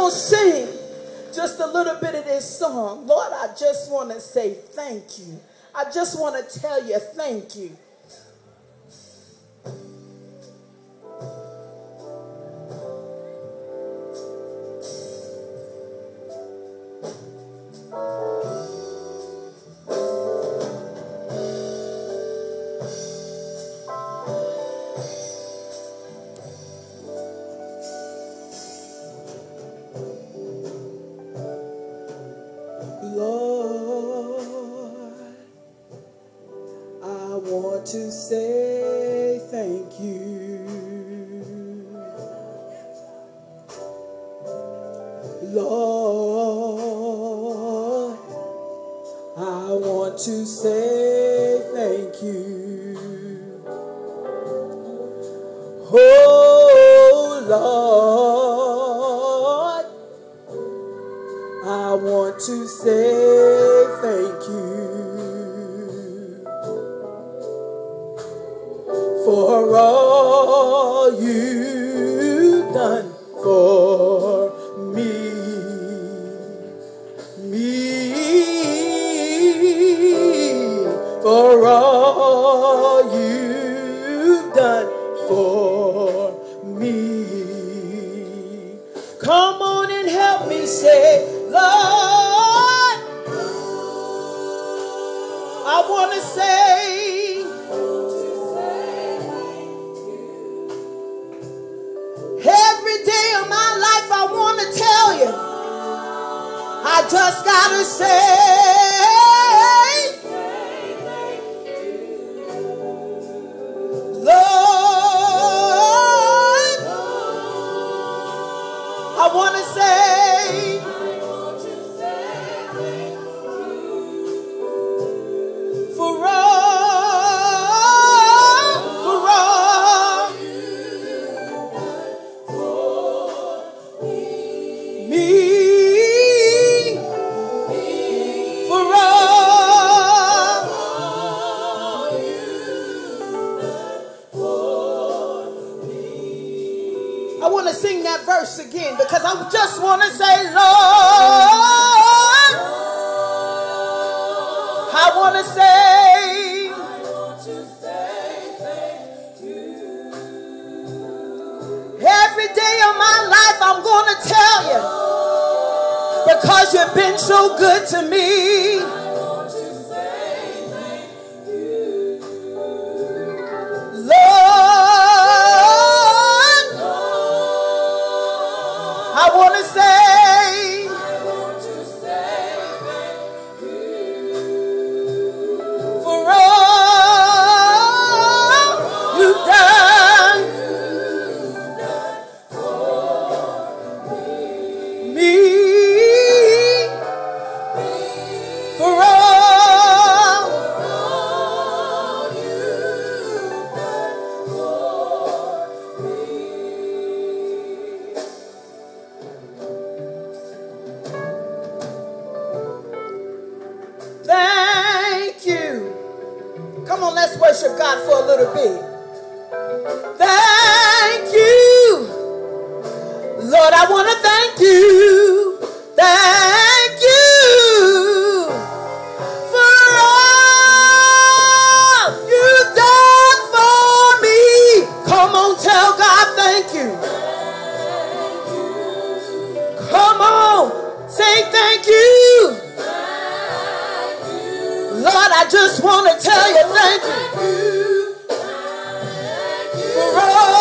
going to sing just a little bit of this song. Lord, I just want to say thank you. I just want to tell you thank you. Lord, I want to say thank you. Lord, I want to say thank you. Oh, Lord, I want to say thank you for all you've done for me. For all you've done for me. Come on and help me say, Lord, I want to say every day of my life I want to tell you, I just got to say, Lord, I want to say, for all me, for all I want to sing that verse again because I just want to say, Lord, I want to say, every day of my life I'm going to tell you because you've been so good to me. I want to say, for all you've done for me, for all you've done for me. Thank you. Come on, let's worship God for a little bit. Thank you. Lord, I want to thank you. Thank you for all you've done for me. Come on, tell God thank you. Come on, say thank you. Lord, I just want to tell you thank you for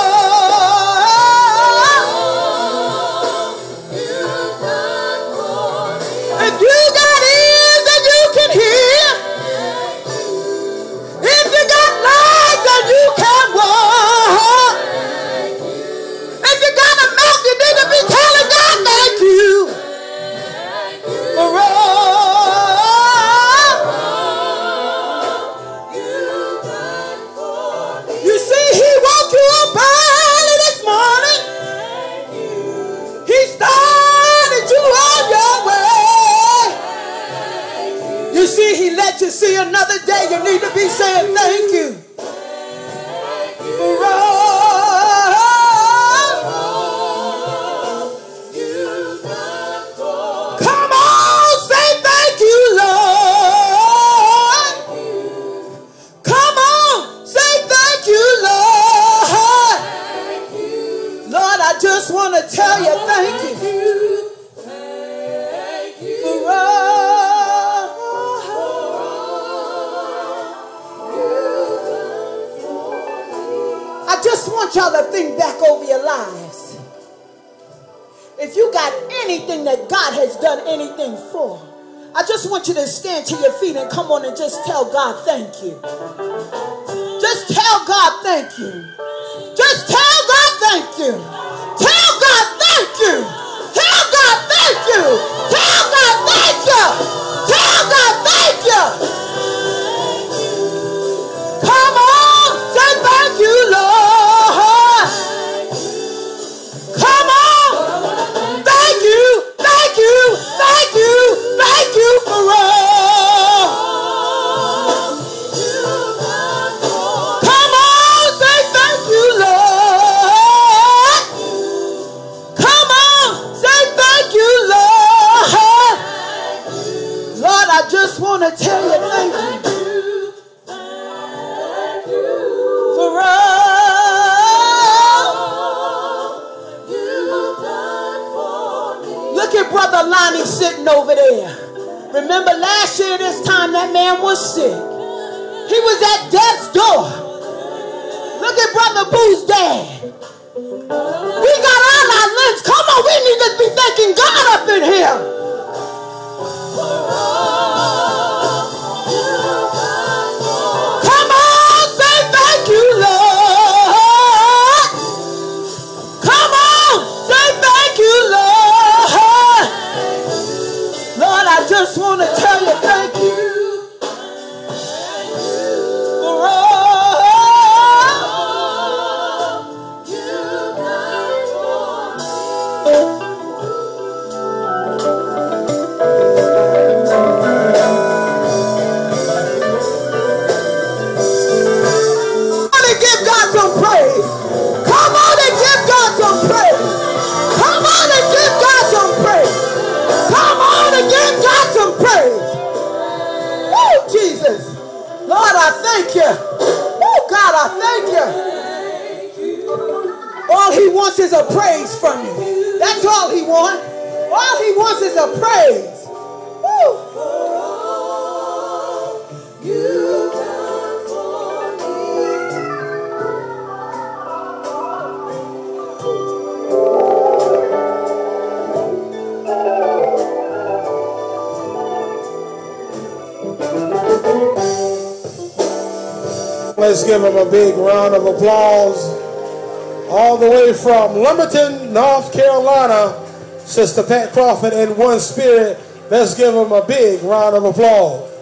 all you've done for me. If you got ears that you can hear, if you got legs that you can walk, if you got a mouth you need to be telling God thank you for all. He let you see another day. You need to be saying thank you for all you've done. just want to tell you thank you. For all I just want y'all to think back over your lives. If you got anything that God has done anything for, I just want you to stand to your feet and come on and just tell God thank you. Just tell God thank you. Just tell God thank you. Tell God thank you. Tell God thank you. Tell God thank you. Tell God thank you. Come on, say thank you, Lord. Come on. Thank you, thank you, thank you, thank you for all. Come on, say thank you, Lord. Come on, say thank you, Lord. Lord, I just want to tell you thank you for all. Look at Brother Lonnie sitting over there. Remember last year this time that man was sick. He was at death's door. Look at Brother Boo's dad. We got all our limbs. Come on, we need to be thanking God up in here. Come on, say thank you, Lord. Come on, say thank you, Lord. Lord, I just want to tell you thank you for all you've done for me. Give God some praise. Come on and give God some praise. Come on and give God some praise. Come on and give God some praise. Oh, Jesus. Lord, I thank you. Oh, God, I thank you. All he wants is a praise from you. That's all he wants. All he wants is a praise. Woo. Let's give him a big round of applause. All the way from Lumberton, North Carolina, Sister Pat Crawford in one spirit. Let's give him a big round of applause.